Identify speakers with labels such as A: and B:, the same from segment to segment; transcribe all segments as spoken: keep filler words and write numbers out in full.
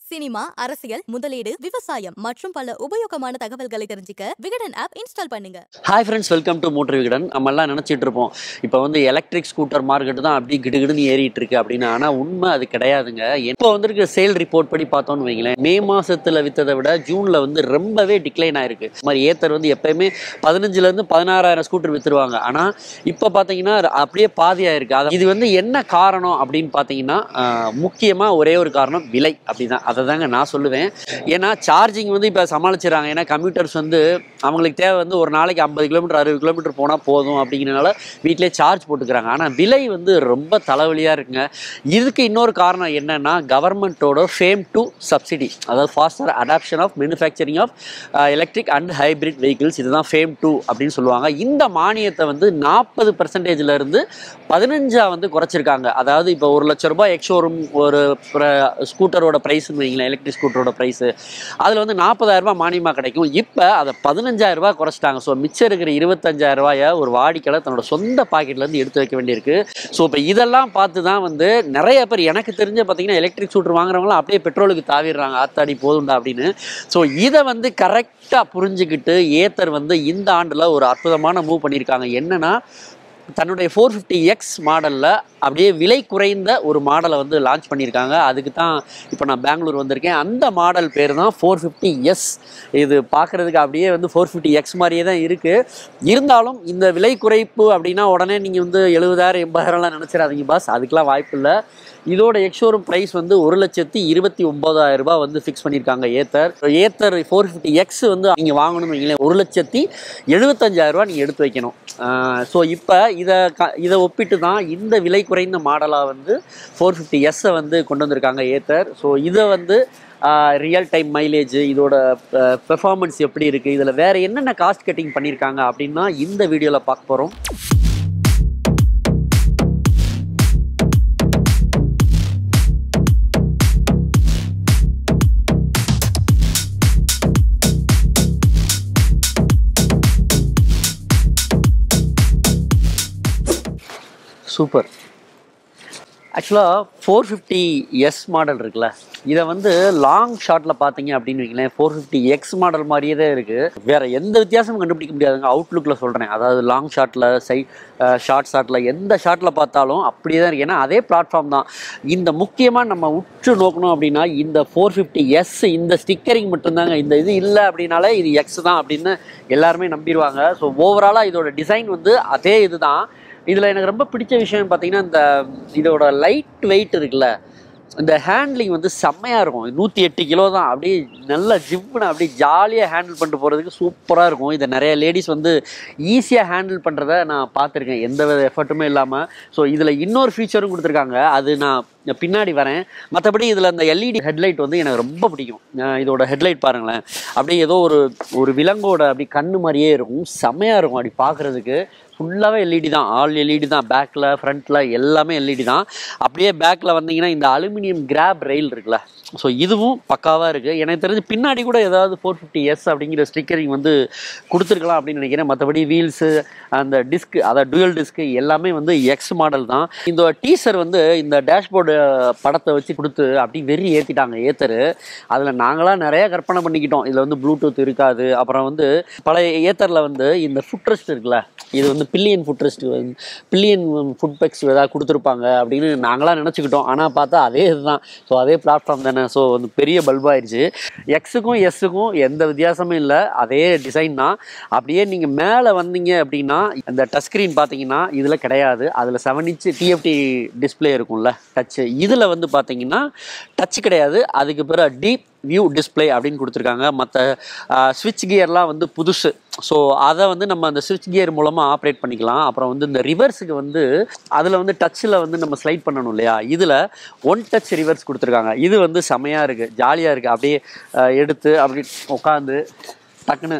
A: Cinema, அரசியல், முதலீடு, விவசாயம் மற்றும் பல உபயோகமான தகவல்களை தெரிஞ்சுக்க விகடன் ஆப் இன்ஸ்டால் பண்ணுங்க.
B: Hi friends, welcome to motor Vikatan. நம்ம எல்லாம் நினச்சிட்டு இருப்போம் இப்போ வந்து எலக்ட்ரிக் ஸ்கூட்டர் மார்க்கெட் தான் அப்படி கிடுகிடுன்னு ஏறிட்டு இருக்கு அப்படின்னு. ஆனால் உண்மை அது கிடையாதுங்க. இப்போ வந்துருக்க சேல் ரிப்போர்ட் படி பார்த்தோன்னு வைங்களேன், மே மாசத்துல விற்றதை விட ஜூன்ல வந்து ரொம்பவே டிக்ளைன் ஆயிருக்கு. இந்த மாதிரி ஏத்தர் வந்து எப்பயுமே பதினஞ்சுல இருந்து பதினாறாயிரம் ஸ்கூட்டர் வித்துருவாங்க. ஆனால் இப்போ பார்த்தீங்கன்னா அப்படியே பாதி ஆயிருக்கு. அது இது வந்து என்ன காரணம் அப்படின்னு பார்த்தீங்கன்னா, முக்கியமாக ஒரே ஒரு காரணம் விலை. அப்படிதான் அதை தாங்க நான் சொல்லுவேன். ஏன்னா சார்ஜிங் வந்து இப்போ சமாளிச்சிடறாங்க. ஏன்னா கம்ப்யூட்டர்ஸ் வந்து அவங்களுக்கு தேவை வந்து ஒரு நாளைக்கு ஐம்பது கிலோமீட்டர் அறுபது கிலோமீட்டர் போனால் போதும் அப்படிங்கிறனால வீட்டிலே சார்ஜ் போட்டுக்கிறாங்க. ஆனால் விலை வந்து ரொம்ப தலைவலியாக இருக்குங்க. இதுக்கு இன்னொரு காரணம் என்னன்னா, கவர்மெண்ட்டோட ஃபேம் டூ சப்சிடி, அதாவது faster adoption of manufacturing of electric and hybrid vehicles, இதுதான் ஃபேம் டூ அப்படின்னு சொல்லுவாங்க. இந்த மானியத்தை வந்து நாற்பது பர்சன்டேஜ்ல இருந்து பதினஞ்சா வந்து குறைச்சிருக்காங்க. அதாவது இப்போ ஒரு லட்சம் ரூபாய் எக்ஸோரூம் ஒரு ஸ்கூட்டரோட ப்ரைஸ் வைங்களேன், எலக்ட்ரிக் ஸ்கூட்டரோட ப்ரைஸ் அதில் வந்து நாற்பதாயிரம் ரூபாய் மானியமாக கிடைக்கும். இப்போ அதை பதினஞ்சாயிரம் ரூபாய் குறைச்சிட்டாங்க. ஸோ மிச்சம் இருக்கிற இருபத்தஞ்சாயிரம் ரூபாயை ஒரு வாடிக்கையாளர் தன்னோட சொந்த பாக்கெட்லேருந்து எடுத்து வைக்க வேண்டியிருக்கு. ஸோ இப்போ இதெல்லாம் பார்த்து தான் வந்து நிறைய பேர், எனக்கு தெரிஞ்ச பார்த்தீங்கன்னா எலக்ட்ரிக் ஸ்கூட்டர் வாங்குறவங்களாம் அப்படியே பெட்ரோலுக்கு தாவிடுறாங்க, ஆத்தாடி போதுண்டா அப்படின்னு. ஸோ இதை வந்து கரெக்டாக புரிஞ்சுக்கிட்டு ஏத்தர் வந்து இந்த ஆண்டில் ஒரு அற்புதமான மூவ் பண்ணியிருக்காங்க. என்னன்னா, தன்னுடைய ஃபோர் ஃபிஃப்டி எக்ஸ் மாடலில் அப்படியே விலை குறைந்த ஒரு மாடலை வந்து லான்ச் பண்ணியிருக்காங்க. அதுக்கு தான் இப்போ நான் பெங்களூர் வந்திருக்கேன். அந்த மாடல் பேர் தான் ஃபோர் ஃபிஃப்டி எஸ். இது பார்க்குறதுக்கு அப்படியே வந்து ஃபோர் ஃபிஃப்டி எக்ஸ் மாதிரியே தான் இருக்குது. இருந்தாலும் இந்த விலை குறைப்பு அப்படின்னா உடனே நீங்கள் வந்து எழுபதாயிரம் எண்பதாயிரம்லாம் நினச்சிடாதீங்க பாஸ், அதுக்கெலாம் வாய்ப்பு இல்லை. இதோட எக்ஸோரூம் ப்ரைஸ் வந்து ஒரு லட்சத்தி இருபத்தி ஒன்பதாயிரம் ரூபாய் வந்து ஃபிக்ஸ் பண்ணியிருக்காங்க Ather. Ather four fifty X வந்து நீங்கள் வாங்கணும்னு வைங்களேன், ஒரு லட்சத்தி எழுபத்தஞ்சாயிரம் ரூபா நீங்கள் எடுத்து வைக்கணும். ஸோ இப்போ இதை க இதை ஒப்பிட்டு தான் இந்த விலை குறைந்த மாடலாக வந்து ஃபோர் ஃபிஃப்டி எஸ்ஸை வந்து கொண்டு வந்திருக்காங்க ஏத்தர். ஸோ இதை வந்து ரியல் டைம் மைலேஜ், இதோட பெர்ஃபார்மன்ஸ் எப்படி இருக்குது, இதில் வேறு என்னென்ன காஸ்ட் கட்டிங் பண்ணியிருக்காங்க அப்படின்னா இந்த வீடியோவில் பார்க்க போகிறோம். சூப்பர். ஆக்சுவலாக ஃபோர் ஃபிஃப்டி எஸ் மாடல் இருக்குல்ல, இதை வந்து லாங் ஷாட்டில் பார்த்தீங்க அப்படின்னு வைங்களேன், ஃபோர் ஃபிஃப்டி எக்ஸ் மாடல் மாதிரியே தான் இருக்குது. வேறு எந்த வித்தியாசமும் கண்டுபிடிக்க முடியாதுங்க. அவுட்லுக்கில் சொல்கிறேன், அதாவது லாங் ஷாட்டில், சை ஷார்ட் ஷாட்டில், எந்த ஷாட்டில் பார்த்தாலும் அப்படியே தான் இருக்குது. ஏன்னா அதே பிளாட்ஃபார்ம் தான். இந்த முக்கியமாக நம்ம உற்று நோக்கணும் அப்படின்னா, இந்த ஃபோர் ஃபிஃப்டி எஸ் இந்த ஸ்டிக்கரிங் மட்டும்தாங்க. இந்த இது இல்லை அப்படின்னாலே இது எக்ஸ் தான் அப்படின்னு எல்லாருமே நம்பிடுவாங்க. ஸோ ஓவராலாக இதோட டிசைன் வந்து அதே இது தான். இதில் எனக்கு ரொம்ப பிடிச்ச விஷயம் பார்த்தீங்கன்னா, இந்த இதோட லைட் வெயிட் இருக்குல்ல, இந்த ஹேண்ட்லிங் வந்து செம்மையாக இருக்கும். நூற்றி எட்டு கிலோ தான். அப்படியே நல்லா ஜிப்புன்னு அப்படியே ஜாலியாக ஹேண்டில் பண்ணிட்டு போகிறதுக்கு சூப்பராக இருக்கும். இதை நிறைய லேடிஸ் வந்து ஈஸியாக ஹேண்டில் பண்ணுறத நான் பார்த்துருக்கேன், எந்த வித எஃபர்ட்டுமே இல்லாமல். ஸோ இதில் இன்னொரு ஃபீச்சரும் கொடுத்துருக்காங்க, அது நான் பின்னாடி வரேன். மற்றபடி இதில் அந்த எல்இடி ஹெட்லைட் வந்து எனக்கு ரொம்ப பிடிக்கும். இதோட ஹெட்லைட் பாருங்களேன், அப்படியே ஏதோ ஒரு ஒரு விலங்கோட அப்படி கண்ணு மாதிரியே இருக்கும், செம்மையாக இருக்கும் அப்படி பார்க்குறதுக்கு. ஃபுல்லாகவே எல்இடி தான், ஆல் எல்இடி தான், பேக்கில் ஃப்ரண்ட்டில் எல்லாமே எல்இடி தான். அப்படியே பேக்கில் வந்தீங்கன்னா இந்த அலுமினியம் கிராப் ரெயில் இருக்குல்ல, ஸோ இதுவும் பக்காவாக இருக்குது. எனக்கு தெரிஞ்சு பின்னாடி கூட ஏதாவது ஃபோர் ஃபிஃப்டி எஸ் அப்படிங்கிற ஸ்டிக்கரிங் வந்து கொடுத்துருக்கலாம் அப்படின்னு நினைக்கிறேன். மற்றபடி வீல்ஸு, அந்த டிஸ்க், அதாவது டூயல் டிஸ்க்கு எல்லாமே வந்து எக்ஸ் மாடல் தான். இந்த டீசர் வந்து இந்த டேஷ்போர்டு படத்தை வச்சு கொடுத்து அப்படி வெறி ஏற்றிட்டாங்க ஏத்தரு. அதில் நாங்களாம் நிறைய கற்பனை பண்ணிக்கிட்டோம், இதில் வந்து ப்ளூடூத் இருக்காது. அப்புறம் வந்து பழைய ஏத்தரில் வந்து இந்த ஃபுட் ரெஸ்ட் இருக்குல்ல, இது வந்து pillion foot rest, pillion foot pegs ஏதாவது கொடுத்துருப்பாங்க அப்படின்னு நாங்களாம் நினச்சிக்கிட்டோம். ஆனால் பார்த்தா அதே இதுதான். ஸோ அதே பிளாட்ஃபார்ம் தானே. ஸோ வந்து பெரிய பல்பாயிடுச்சு. எக்ஸுக்கும் எஸ்ஸுக்கும் எந்த வித்தியாசமும் இல்லை, அதே டிசைன் தான். அப்படியே நீங்கள் மேலே வந்தீங்க அப்படின்னா இந்த டச் ஸ்க்ரீன் பார்த்தீங்கன்னா இதில் கிடையாது. அதில் செவன் இன்ச்சு டிஎஃப்டி டிஸ்பிளே இருக்கும்ல, டச்சு. இதில் வந்து பார்த்தீங்கன்னா டச் கிடையாது. அதுக்கு பிறகு டீப் வியூ டிஸ்பிளே அப்படின்னு கொடுத்துருக்காங்க. மற்ற ஸ்விட்ச் கியர்லாம் வந்து புதுசு. ஸோ அதை வந்து நம்ம அந்த ஸ்விட்ச் கியர் மூலமாக ஆப்ரேட் பண்ணிக்கலாம். அப்புறம் வந்து இந்த ரிவர்ஸுக்கு வந்து அதில் வந்து டச்சில் வந்து நம்ம ஸ்லைட் பண்ணணும் இல்லையா, இதில் ஒன் டச் ரிவர்ஸ் கொடுத்துருக்காங்க. இது வந்து செமையாக இருக்குது, ஜாலியாக இருக்குது. அப்படியே எடுத்து அப்படி உட்காந்து டக்குன்னு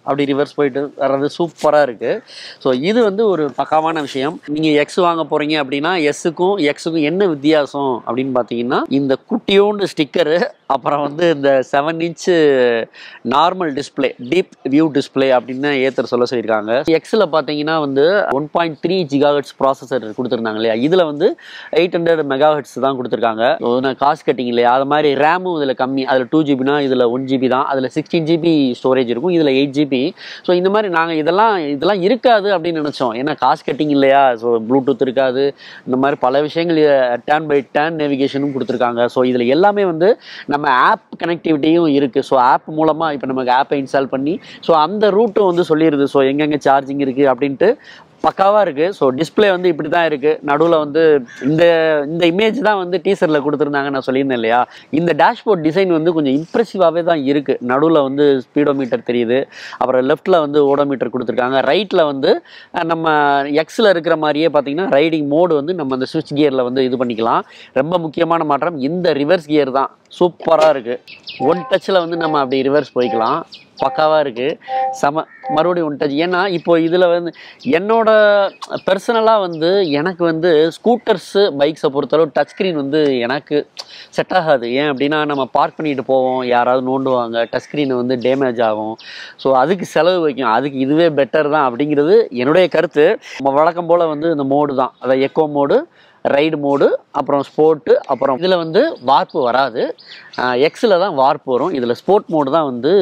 B: அப்படி ரிவர்ஸ் போயிட்டு வர்றது சூப்பராக இருக்குது. ஸோ இது வந்து ஒரு பக்காவான விஷயம். நீங்கள் எக்ஸ் வாங்க போகிறீங்க அப்படின்னா எஸ்ஸுக்கும் எக்ஸுக்கும் என்ன வித்தியாசம் அப்படின்னு பார்த்தீங்கன்னா, இந்த குட்டியோண்டு ஸ்டிக்கரு, அப்புறம் வந்து இந்த seven inch normal display, deep view display அப்படின்னு ஏத்தர் சொல்ல சொல்லியிருக்காங்க. எக்ஸில் பார்த்தீங்கன்னா வந்து one point three gigahertz processor கொடுத்துருந்தாங்க இல்லையா, இதில் வந்து எயிட் ஹண்ட்ரட் மெகாஹெட்ஸ் தான் கொடுத்துருக்காங்க. காசு கட்டிங் இல்லையா, அது மாதிரி ரேமும் இதில் கம்மி. அதில் டூ ஜிபினா இதில் ஒன் ஜிபி தான், அதில் சிக்ஸ்டீன் ஜிபி ஸ்டோரேஜ் இருக்கும், இதில் எயிட் ஜிபி. ஸோ இந்த மாதிரி நாங்கள் இதெல்லாம் இதெல்லாம் இருக்காது அப்படின்னு நினச்சோம். ஏன்னா காசு கட்டிங் இல்லையா, ஸோ ப்ளூடூத் இருக்காது, இந்த மாதிரி பல விஷயங்கள் டேன் பை டேன் நேவிகேஷனும் கொடுத்துருக்காங்க. ஸோ இதில் எல்லாமே வந்து நம்ம ஆப் கனெக்டிவிட்டியும் இருக்குது. ஸோ ஆப் மூலமாக இப்போ நமக்கு ஆப்பை இன்ஸ்டால் பண்ணி ஸோ அந்த ரூட்டும் வந்து சொல்லிடுது. ஸோ எங்கெங்கே சார்ஜிங் இருக்குது அப்படின்ட்டு பக்காவாக இருக்குது. ஸோ டிஸ்பிளே வந்து இப்படி தான் இருக்குது. நடுவில் வந்து இந்த இந்த இமேஜ் தான் வந்து டீசரில் கொடுத்துருந்தாங்க, நான் சொல்லியிருந்தேன் இல்லையா. இந்த டேஷ்போர்ட் டிசைன் வந்து கொஞ்சம் இம்ப்ரெசிவாகவே தான் இருக்குது. நடுவில் வந்து ஸ்பீடோமீட்டர் தெரியுது, அப்புறம் லெஃப்ட்டில் வந்து ஓடோமீட்டர் கொடுத்துருக்காங்க. ரைட்டில் வந்து நம்ம எக்ஸில் இருக்கிற மாதிரியே பார்த்தீங்கன்னா ரைடிங் மோடு வந்து நம்ம அந்த ஸ்விட்ச் கியரில் வந்து இது பண்ணிக்கலாம். ரொம்ப முக்கியமான மாற்றம் இந்த ரிவர்ஸ் கியர் தான், சூப்பராக இருக்குது. ஒன் டச்சில் வந்து நம்ம அப்படி ரிவர்ஸ் போய்க்கலாம், பக்காவாக இருக்குது, செம. மறுபடியும் ஒன் டச். ஏன்னா இப்போ இதில் வந்து என்னோட பர்சனலாக வந்து எனக்கு வந்து ஸ்கூட்டர்ஸு பைக்ஸை பொறுத்தளவு டச் ஸ்க்ரீன் வந்து எனக்கு செட் ஆகாது. ஏன் அப்படின்னா நம்ம பார்க் பண்ணிட்டு போவோம், யாராவது நோண்டுவாங்க, டச் ஸ்க்ரீனை வந்து டேமேஜ் ஆகும். ஸோ அதுக்கு செலவு வைக்கும், அதுக்கு இதுவே பெட்டர் தான் அப்படிங்கிறது என்னுடைய கருத்து. நம்ம வழக்கம் போல் வந்து இந்த மோடு தான், அதாவது எக்கோ மோடு, ரைடு மோடு, அப்புறம் ஸ்போர்ட்டு, அப்புறம் இதில் வந்து வார்ப்பு வராது, எக்ஸில் தான் வார்ப்பு வரும். இதில் ஸ்போர்ட் மோடு தான் வந்து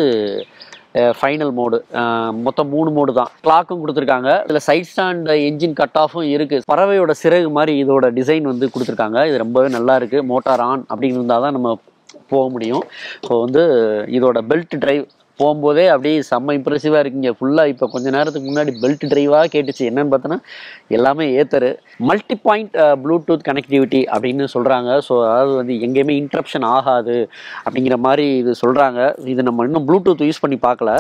B: ஃபைனல் மோடு. மொத்தம் மூணு மோடு தான். கிளாக்கும் கொடுத்துருக்காங்க. இதில் சைட் ஸ்டாண்ட் என்ஜின் கட் ஆஃபும் இருக்குது. பறவையோட சிறகு மாதிரி இதோட டிசைன் வந்து கொடுத்துருக்காங்க. இது ரொம்பவே நல்லா இருக்குது. மோட்டார் ஆன் அப்படின்னு இருந்தால் தான் நம்ம போக முடியும். ஸோ வந்து இதோட பெல்ட் டிரைவ் போகும்போதே அப்படியே செம்ம இம்ப்ரெசிவாக இருக்குங்க. ஃபுல்லாக இப்போ கொஞ்சம் நேரத்துக்கு முன்னாடி பெல்ட் டிரைவாக கேட்டுச்சு. என்னென்னு பார்த்தோன்னா எல்லாமே Ather. Multi point Bluetooth connectivity அப்படின்னு சொல்கிறாங்க. ஸோ அதாவது வந்து எங்கேயுமே இன்ட்ரப்ஷன் ஆகாது அப்படிங்கிற மாதிரி இது சொல்கிறாங்க. இது நம்ம இன்னும் ப்ளூடூத் யூஸ் பண்ணி பார்க்கல.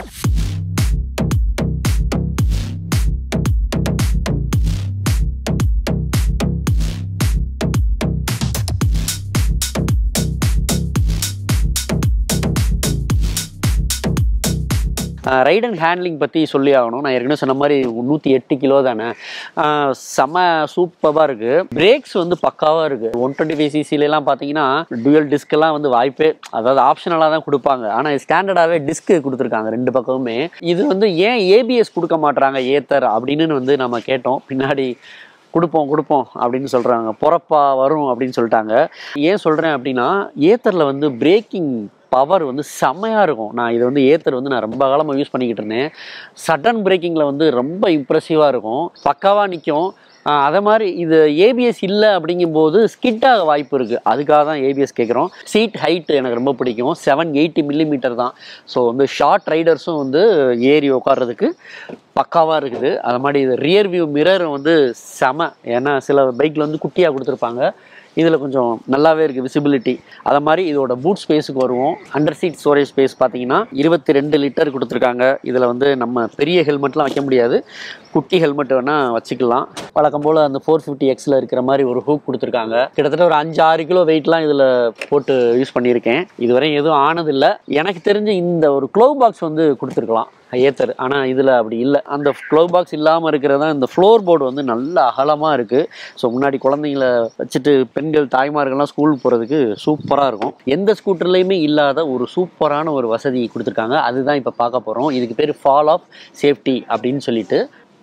B: ரைட் அண்ட் ஹேண்ட்லிங் பற்றி சொல்லி ஆகணும். நான் ஏற்கனவே சொன்ன மாதிரி நூற்றி எட்டு கிலோ தானே, செம சூப்பராக இருக்குது. பிரேக்ஸ் வந்து பக்காவாக இருக்குது. ஒன் டுவெண்ட்டி ஃபைவ் சிசிலெலாம் பார்த்தீங்கன்னா டுவல் டிஸ்கெல்லாம் வந்து வாய்ப்பே, அதாவது ஆப்ஷனலாக தான் கொடுப்பாங்க. ஆனால் ஸ்டாண்டர்டாகவே டிஸ்க் கொடுத்துருக்காங்க ரெண்டு பக்கமுமே. இது வந்து ஏன் ஏபிஎஸ் கொடுக்க மாட்டுறாங்க ஏத்தர் அப்படின்னு வந்து நம்ம கேட்டோம். பின்னாடி கொடுப்போம் கொடுப்போம் அப்படின்னு சொல்கிறாங்க, பொறப்பா வரும் அப்படின்னு சொல்லிட்டாங்க. ஏன் சொல்கிறேன் அப்படின்னா, ஏத்தரில் வந்து பிரேக்கிங் பவர் வந்து செம்மையாக இருக்கும். நான் இதை வந்து ஏத்தர் வந்து நான் ரொம்ப காலமாக யூஸ் பண்ணிக்கிட்டு இருந்தேன். சடன் பிரேக்கிங்கில் வந்து ரொம்ப இம்ப்ரெசிவாக இருக்கும், பக்காவாக நிற்கும். அதே மாதிரி இது ஏபிஎஸ் இல்லை அப்படிங்கும்போது ஸ்கிட்டாக வாய்ப்பு இருக்குது. அதுக்காக தான் ஏபிஎஸ் கேட்குறோம். சீட் ஹைட்டு எனக்கு ரொம்ப பிடிக்கும், செவன் எயிட்டி மில்லிமீட்டர் தான். ஸோ வந்து ஷார்ட் ரைடர்ஸும் வந்து ஏறி உட்கார்றதுக்கு பக்காவாக இருக்குது. அது மாதிரி இது ரியர் வியூ மிரர் வந்து செம. ஏன்னா சில பைக்கில் வந்து குட்டியாக கொடுத்துருப்பாங்க, இதில் கொஞ்சம் நல்லாவே இருக்குது விசிபிலிட்டி. அதை மாதிரி இதோட பூட் ஸ்பேஸுக்கு வருவோம். அண்டர் சீட் ஸ்டோரேஜ் ஸ்பேஸ் பார்த்தீங்கன்னா இருபத்தி ரெண்டு லிட்டர் கொடுத்துருக்காங்க. இதில் வந்து நம்ம பெரிய ஹெல்மெட்லாம் வைக்க முடியாது, குட்டி ஹெல்மெட் வேணால் வச்சுக்கலாம். வழக்கம் போல் அந்த ஃபோர் ஃபிஃப்டி எக்ஸில் இருக்கிற மாதிரி ஒரு ஹூக் கொடுத்துருக்காங்க. கிட்டத்தட்ட ஒரு அஞ்சு ஆறு கிலோ வெயிட்லாம் இதில் போட்டு யூஸ் பண்ணியிருக்கேன். இதுவரை எதுவும் ஆனதில்லை. எனக்கு தெரிஞ்சு இந்த ஒரு க்ளோவ் பாக்ஸ் வந்து கொடுத்துருக்கலாம் ஏத்தர், ஆனால் இதில் அப்படி இல்லை. அந்த க்ளோவ் பாக்ஸ் இல்லாமல் இருக்கிறதா இந்த ஃப்ளோர் போர்டு வந்து நல்ல அகலமாக இருக்குது. ஸோ முன்னாடி குழந்தைங்கள வச்சுட்டு பெண்கள் தாய்மார்கள்லாம் ஸ்கூலுக்கு போகிறதுக்கு சூப்பராக இருக்கும். எந்த ஸ்கூட்டர்லேயுமே இல்லாத ஒரு சூப்பரான ஒரு வசதி கொடுத்துருக்காங்க. அதுதான் இப்போ பார்க்க போகிறோம். இதுக்கு பேர் ஃபால் ஆஃப் சேஃப்டி அப்படின்னு சொல்லிட்டு.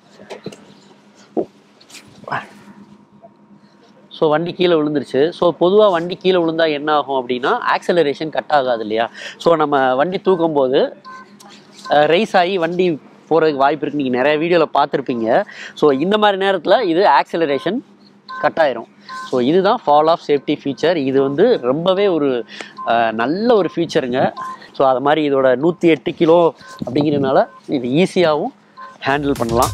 B: ஸோ வண்டி கீழே விழுந்துருச்சு. ஸோ பொதுவாக வண்டி கீழே விழுந்தால் என்ன ஆகும் அப்படின்னா ஆக்சலரேஷன் கட் ஆகாது இல்லையா. ஸோ நம்ம வண்டி தூக்கும் போது ரைஸ் ஆகி வண்டி போகிறதுக்கு வாய்ப்பு இருக்குது. நீங்கள் நிறைய வீடியோவில் பார்த்துருப்பீங்க. ஸோ இந்த மாதிரி நேரத்தில் இது ஆக்சலரேஷன் கட் ஆயிரும். ஸோ இதுதான் ஃபால் ஆஃப் சேஃப்டி ஃபீச்சர். இது வந்து ரொம்பவே ஒரு நல்ல ஒரு ஃபீச்சருங்க. ஸோ அது மாதிரி இதோட நூற்றி எட்டு கிலோ அப்படிங்கிறதுனால இது ஈஸியாகவும் ஹேண்டில் பண்ணலாம்.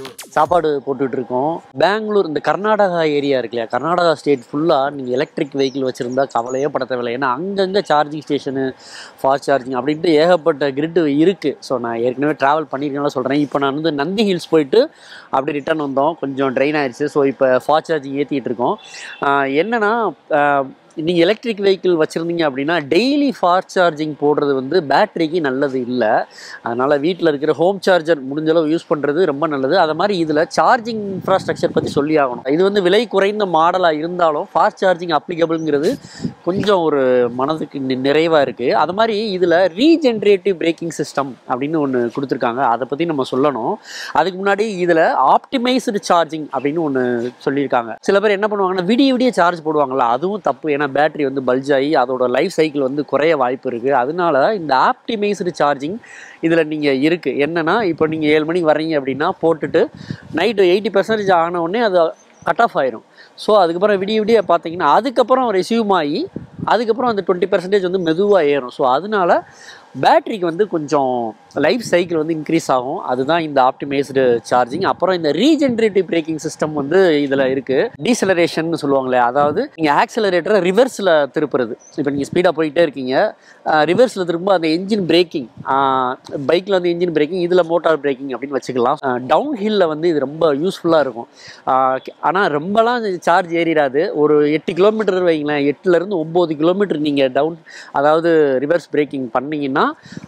B: சாப்பாடு போட்டுட்டு இருக்கோம். பெங்களூர் இந்த கர்நாடகா ஏரியா இருக்கு இல்லையா, கர்நாடகா ஸ்டேட் ஃபுல்லாக நீங்கள் எலக்ட்ரிக் வெஹிக்கிள் வச்சுருந்தா கவலையே பட தேவையில்லை. ஏன்னா அங்கங்கே சார்ஜிங் ஸ்டேஷனு, ஃபாஸ்ட் சார்ஜிங் அப்படின்ட்டு ஏகப்பட்ட கிரிட்டு இருக்குது. ஸோ நான் ஏற்கனவே ட்ராவல் பண்ணியிருக்கேனால சொல்கிறேன். இப்போ நான் வந்து நந்தி ஹில்ஸ் போயிட்டு அப்படி ரிட்டர்ன் வந்தோம், கொஞ்சம் ட்ரெயின் ஆயிடுச்சு. ஸோ இப்போ ஃபாஸ்ட் சார்ஜிங் ஏற்றிட்டு இருக்கோம். என்னென்னா நீங்கள் எலக்ட்ரிக் வெஹிக்கிள் வச்சுருந்தீங்க அப்படின்னா டெய்லி ஃபாஸ்ட் சார்ஜிங் போடுறது வந்து பேட்டரிக்கு நல்லது இல்லை. அதனால் வீட்டில் இருக்கிற ஹோம் சார்ஜர் முடிஞ்சளவு யூஸ் பண்ணுறது ரொம்ப நல்லது. அது மாதிரி இதில் சார்ஜிங் இன்ஃப்ராஸ்ட்ரக்சர் பற்றி சொல்லி ஆகணும். இது வந்து விலை குறைந்த மாடலாக இருந்தாலும் ஃபாஸ்ட் சார்ஜிங் அப்ளிகபிள்ங்கிறது கொஞ்சம் ஒரு மனதுக்கு நிறைவாக இருக்குது. அது மாதிரி இதில் ரீஜென்ரேட்டிவ் பிரேக்கிங் சிஸ்டம் அப்படின்னு ஒன்று கொடுத்துருக்காங்க. அதை பற்றி நம்ம சொல்லணும். அதுக்கு முன்னாடி இதில் ஆப்டிமைஸ்டு சார்ஜிங் அப்படின்னு ஒன்று சொல்லியிருக்காங்க. சில பேர் என்ன பண்ணுவாங்கன்னா விடிய விடிய சார்ஜ் போடுவாங்கள்ல, அதுவும் தப்பு. ஏன்னா பேட்டரி வந்து பல்ஜ் ஆகி அதோட லைஃப் சைக்கிள் வந்து குறைய வாய்ப்பு இருக்குது. அதனால இந்த ஆப்டிமைஸ்டு சார்ஜிங் இதில் நீங்கள் இருக்குது. என்னென்னா இப்போ நீங்கள் ஏழு மணிக்கு வர்றீங்க அப்படின்னா போட்டுட்டு நைட்டு எயிட்டி பர்சன்டேஜ் ஆன உடனே அது கட் ஆஃப் ஆயிரும். ஸோ அதுக்கப்புறம் விடிய விடிய பார்த்தீங்கன்னா அதுக்கப்புறம் ரெசியூம் ஆகி அதுக்கப்புறம் அந்த டுவெண்ட்டி பர்சன்டேஜ் வந்து மெதுவாக ஏறும். ஸோ அதனால பேட்டரிக்கு வந்து கொஞ்சம் லைஃப் சைக்கிள் வந்து இன்க்ரீஸ் ஆகும். அதுதான் இந்த ஆப்டிமைஸ்டு சார்ஜிங். அப்புறம் இந்த ரீஜென்ரேட்டிவ் பிரேக்கிங் சிஸ்டம் வந்து இதில் இருக்குது. டீசலரேஷன் சொல்லுவாங்களே, அதாவது நீங்கள் ஆக்சலரேட்டரை ரிவர்ஸில் திருப்புறது. இப்போ நீங்கள் ஸ்பீடாக போயிட்டே இருக்கீங்க, ரிவர்ஸில் திரும்ப அந்த என்ஜின் பிரேக்கிங், பைக்கில் வந்து என்ஜின் பிரேக்கிங், இதில் மோட்டார் பிரேக்கிங் அப்படின்னு வச்சுக்கலாம். டவுன் ஹில்லில் வந்து இது ரொம்ப யூஸ்ஃபுல்லாக இருக்கும். ஆனால் ரொம்பலாம் சார்ஜ் ஏறிடாது. ஒரு எட்டு கிலோமீட்டர் வைங்களேன், எட்டுலேருந்து ஒம்பது கிலோமீட்டர் நீங்கள் டவுன் அதாவது ரிவர்ஸ் பிரேக்கிங் பண்ணிங்கன்னா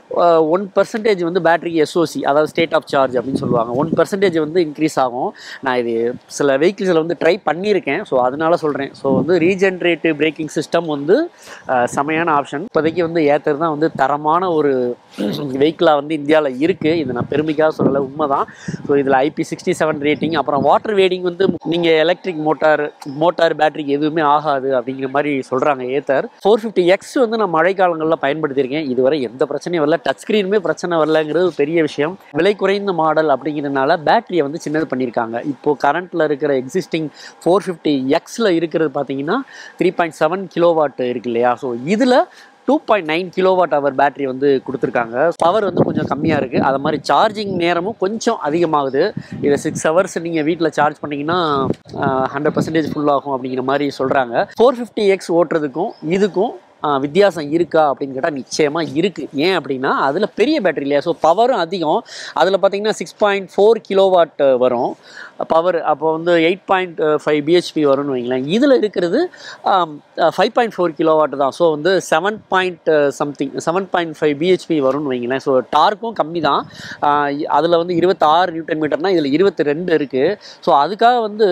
B: ஒன் பர்சன்டேஜ் வந்து பேட்டரிக்கு எஸ்ஓசி, அதாவது ஸ்டேட் ஆஃப் சார்ஜ் அப்படின்னு சொல்லுவாங்க, ஒன் பர்சன்டேஜ் வந்து இன்க்ரீஸ் ஆகும். நான் இது சில வெஹிக்கிள்ஸில் வந்து ட்ரை பண்ணியிருக்கேன். ஸோ அதனால சொல்கிறேன். ஸோ வந்து ரீஜென்ரேட்டிவ் பிரேக்கிங் சிஸ்டம் வந்து செமையான ஆப்ஷன். இப்போதைக்கு வந்து ஏத்தர் தான் வந்து தரமான ஒரு வெஹிக்கிளாக வந்து இந்தியாவில் இருக்குது. இது நான் பெருமைக்காக சொல்லலை, உண்மை தான். ஸோ இதில் ஐபி சிக்ஸ்டி செவன் ரேட்டிங், அப்புறம் வாட்டர் வேடிங் வந்து நீங்கள் எலக்ட்ரிக் மோட்டார் மோட்டார் பேட்டரிக்கு எதுவுமே ஆகாது அப்படிங்கிற மாதிரி சொல்கிறாங்க ஏத்தர். ஃபோர் ஃபிஃப்டி எக்ஸ் வந்து நான் மழைக்காலங்களில் பயன்படுத்தியிருக்கேன். இதுவரை எந்த பிரச்சனையும் வரல, டச் ஸ்க்ரீனுமே பிரச்சனை வரலங்கிறது பெரிய விஷயம். விலை குறைந்த மாடல் அப்படிங்கிறதுனால பேட்டரியை வந்து சின்னது பண்ணியிருக்காங்க. இப்போது கரண்ட்டில் இருக்கிற எக்ஸிஸ்டிங் ஃபோர் ஃபிஃப்டி எக்ஸில் இருக்கிறது பார்த்தீங்கன்னா three point seven kilowatt இருக்கு இல்லையா. ஸோ இதில் two point nine kilowatt hour battery வந்து கொடுத்துருக்காங்க. பவர் வந்து கொஞ்சம் கம்மியாக இருக்குது. அது மாதிரி சார்ஜிங் நேரமும் கொஞ்சம் அதிகமாகுது. இதை சிக்ஸ் ஹவர்ஸ் நீங்கள் வீட்டில் சார்ஜ் பண்ணிங்கன்னா ஹண்ட்ரட் பர்சன்டேஜ் ஃபுல் ஆகும் அப்படிங்கிற மாதிரி சொல்கிறாங்க. ஃபோர் ஃபிஃப்டி எக்ஸ் ஓட்டுறதுக்கும் இதுக்கும் வித்தியாசம் இருக்கா அப்படின்னு கேட்டால் நிச்சயமாக இருக்குது. ஏன் அப்படின்னா அதில் பெரிய பேட்டரி இல்லையா, ஸோ பவரும் அதிகம். அதில் பார்த்தீங்கன்னா six point four kilowatt வரும் பவர். அப்போ வந்து எயிட் பாயிண்ட் ஃபைவ் பிஹெச்பி வரும்னு வைங்களேன். இதில் இருக்கிறது five point four kilowatt தான். ஸோ வந்து seven point something seven point five BHP வரும்னு வைங்களேன். ஸோ டார்க்கும் கம்மி தான். அதில் வந்து இருபத்தாறு நியூட்டன் மீட்டர்னால் இதில் இருபத்தி ரெண்டு இருக்குது. ஸோ அதுக்காக வந்து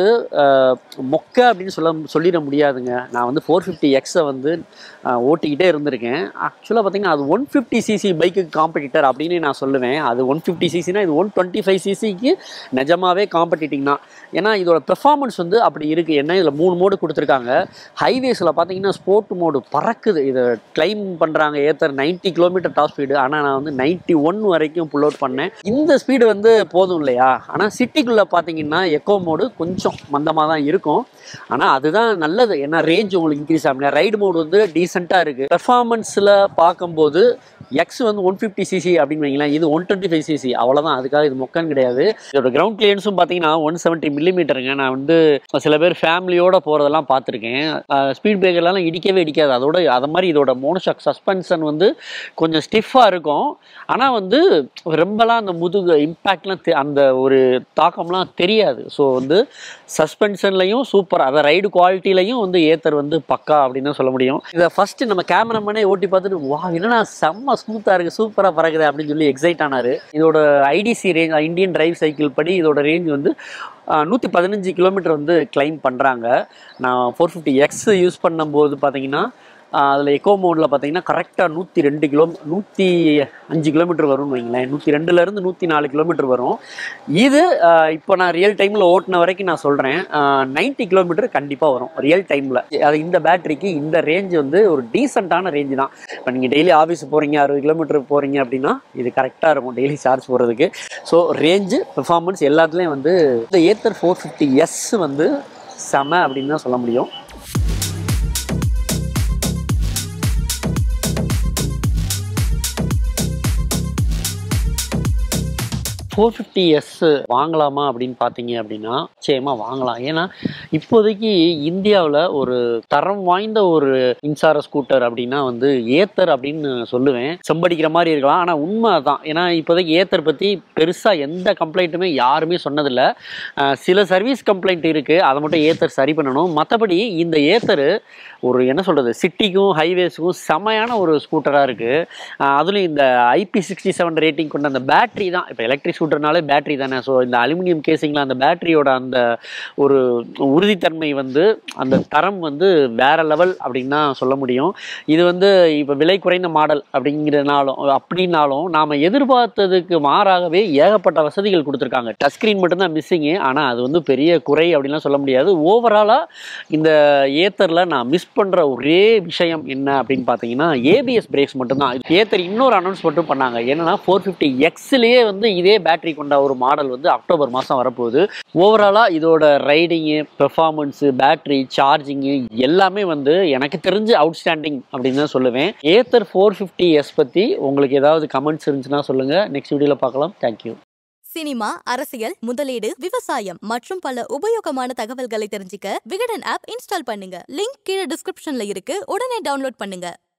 B: மொக்க அப்படின்னு சொல்ல சொல்லிட முடியாதுங்க. நான் வந்து ஃபோர் ஃபிஃப்டி எக்ஸை வந்து ஓட்டிக்கிட்டே இருந்திருக்கேன். ஆக்சுவலாக பார்த்தீங்கன்னா அது ஒன் ஃபிஃப்டி சிசி பைக்குக்கு காம்படிட்டர் அப்படின்னு நான் சொல்லுவேன். அது ஒன் ஃபிஃப்டி சிசினா இது ஒன் டுவெண்ட்டி ஃபைவ் சிசிக்கு நிஜமாவே காம்படிட்டிங் தான். ஏன்னா இதோட பெர்ஃபார்மன்ஸ் வந்து அப்படி இருக்குது. ஏன்னா இதில் மூணு மோடு கொடுத்துருக்காங்க. ஹைவேஸில் பார்த்தீங்கன்னா ஸ்போர்ட் மோடு பறக்குது. இதை கிளைம் பண்ணுறாங்க Ather ninety kilometre top speed. ஆனால் நான் வந்து நைன்ட்டி ஒன் வரைக்கும் புல் அவுட் பண்ணேன். இந்த ஸ்பீடு வந்து போதும் இல்லையா. ஆனால் சிட்டிக்குள்ளே பார்த்தீங்கன்னா எக்கோ மோடு கொஞ்சம் மந்தமாக தான் இருக்கும். ஆனால் அதுதான் நல்லது. ஏன்னா ரேஞ்ச் உங்களுக்கு இன்க்ரீஸ் ஆகும். ரைடு மோடு வந்து டீசெண்டாக இருக்குது. பெர்ஃபார்மன்ஸில் பார்க்கும்போது எக்ஸ் வந்து ஒன் ஃபிஃப்டி சிசி அப்படின்னு வைங்களேன், இது ஒன் டுவெண்ட்டி ஃபைவ் சிசி அவ்வளோதான். அதுக்காக இது மொக்கன்னு கிடையாது. இதோட கிரவுண்ட் கிளியரன்ஸும் பார்த்தீங்கன்னா ஒன் செவன்ட்டி மில்லிமீட்டருங்க. நான் வந்து சில பேர் ஃபேமிலியோட போகிறதெல்லாம் பார்த்துருக்கேன். ஸ்பீட் பிரேக்கர்லாம் இடிக்கவே இடிக்காது. அதோட அதை மாதிரி இதோட மோனோஷாக் சஸ்பென்ஷன் வந்து கொஞ்சம் ஸ்டிஃபாக இருக்கும். ஆனால் வந்து ரொம்பலாம் அந்த முதுகு இம்பேக்ட்லாம் அந்த ஒரு தாக்கம்லாம் தெரியாது. ஸோ வந்து சஸ்பென்ஷன்லையும் சூப்பர், அதை ரைடு குவாலிட்டிலையும் வந்து ஏத்தர் வந்து பக்கா அப்படின்னு தான் சொல்ல முடியும். இதை ஃபஸ்ட்டு நம்ம கேமராமேனே ஓட்டி பார்த்துட்டு வா என்னன்னா செம்ம ஸ்மூத்தாக இருக்குது, சூப்பராக பறக்குது அப்படின்னு சொல்லி எக்ஸைட் ஆனார். இதோட IDC range, Indian drive cycle படி இதோட ரேஞ்ச் வந்து நூற்றி பதினஞ்சு கிலோமீட்டர் வந்து கிளைம் பண்ணுறாங்க. நான் ஃபோர் ஃபிஃப்டி எக்ஸ் யூஸ் பண்ணும்போது பார்த்தீங்கன்னா அதில் எக்கோ மோடில் பார்த்தீங்கன்னா கரெக்டாக நூற்றி ரெண்டு கிலோ நூற்றி அஞ்சு கிலோமீட்டர் வரும்னு வைங்களேன். நூற்றி ரெண்டுலேருந்து நூற்றி நாலு கிலோமீட்டர் வரும். இது இப்போ நான் ரியல் டைமில் ஓட்டின வரைக்கும் நான் சொல்கிறேன் நைன்ட்டி கிலோமீட்டர் கண்டிப்பாக வரும் ரியல் டைமில். அது இந்த பேட்டரிக்கு இந்த ரேஞ்ச் வந்து ஒரு டீசெண்டான ரேஞ்சு தான். இப்போ நீங்கள் டெய்லி ஆஃபீஸ் போகிறீங்க, அறுபது கிலோமீட்டர் போகிறீங்க அப்படின்னா இது கரெக்டாக இருக்கும் டெய்லி சார்ஜ் போகிறதுக்கு. ஸோ ரேஞ்சு பெர்ஃபார்மன்ஸ் எல்லாத்துலேயும் வந்து இந்த ஏத்தர் ஃபோர் ஃபிஃப்டி எஸ் வந்து செம அப்படின்னு தான் சொல்ல முடியும். ஃபோர் ஃபிஃப்டி எஸ் வாங்கலாமா அப்படின்னு பார்த்தீங்க அப்படின்னா நிச்சயமாக வாங்கலாம். ஏன்னா இப்போதைக்கு இந்தியாவில் ஒரு தரம் வாய்ந்த ஒரு மின்சார ஸ்கூட்டர் அப்படின்னா வந்து ஏத்தர் அப்படின்னு சொல்லுவேன். செம்படிக்கிற மாதிரி இருக்கலாம், ஆனால் உண்மை தான். ஏன்னா இப்போதைக்கு ஏத்தர் பற்றி பெருசாக எந்த கம்ப்ளைண்ட்டுமே யாருமே சொன்னதில்லை. சில சர்வீஸ் கம்ப்ளைண்ட் இருக்குது, அதை மட்டும் ஏத்தர் சரி பண்ணணும். மற்றபடி இந்த ஏத்தர் ஒரு என்ன சொல்கிறது, சிட்டிக்கும் ஹைவேஸுக்கும் செமையான ஒரு ஸ்கூட்டராக இருக்குது. அதுலேயும் இந்த ஐபி சிக்ஸ்டி செவன் ரேட்டிங் கொண்ட அந்த பேட்டரி தான். இப்போ எலக்ட்ரிக் ஸ்கூட்டர்னாலே பேட்டரி தானே. ஸோ இந்த அலுமினியம் கேசிங்கில் அந்த பேட்டரியோட அந்த ஒரு உறுதித்தன்மை வந்து அந்த தரம் வந்து வேற லெவல் அப்படின்னு தான் சொல்ல முடியும். இது வந்து இப்போ விலை குறைந்த மாடல் அப்படிங்கிறனாலும் அப்படின்னாலும் நாம் எதிர்பார்த்ததுக்கு மாறாகவே ஏகப்பட்ட வசதிகள் கொடுத்துருக்காங்க. டச் ஸ்க்ரீன் மட்டும்தான் மிஸ்ஸிங்கு, ஆனால் அது வந்து பெரிய குறை அப்படின்லாம் சொல்ல முடியாது. ஓவராலாக இந்த ஏத்தரில் நான் மிஸ் பண்ணுற ஒரே விஷயம் என்ன அப்படின்னு பார்த்தீங்கன்னா ஏபிஎஸ் பிரேக்ஸ் மட்டும்தான். ஏத்தர் இன்னொரு அனௌன்ஸ் மட்டும் பண்ணாங்க. என்னன்னா ஃபோர் ஃபிஃப்டி எக்ஸ்லேயே வந்து இதே பேட்டரி கொண்ட ஒரு மாடல் வந்து அக்டோபர் மாதம் வரப்போகுது. ஓவராலாக இதோட ரைடிங்கு, பெர்ஃபார்மன்ஸு, பேட்டரி, சார்ஜிங்கு எல்லாமே வந்து எனக்கு தெரிஞ்சு அவுட்ஸ்டாண்டிங் அப்படின்னு தான் சொல்லுவேன். ஏத்தர் ஃபோர் ஃபிஃப்டி எஸ் பற்றி உங்களுக்கு ஏதாவது கமெண்ட்ஸ் இருந்துச்சுன்னா சொல்லுங்கள். நெக்ஸ்ட் வீடியோவில் பார்க்கலாம். தேங்க்யூ.
A: சினிமா, அரசியல், முதலீடு, விவசாயம் மற்றும் பல உபயோகமான தகவல்களை தெரிஞ்சுக்க விகடன் ஆப் இன்ஸ்டால் பண்ணுங்க. லிங்க் கீழே டிஸ்கிரிப்ஷன்ல இருக்கு. உடனே டவுன்லோட் பண்ணுங்க.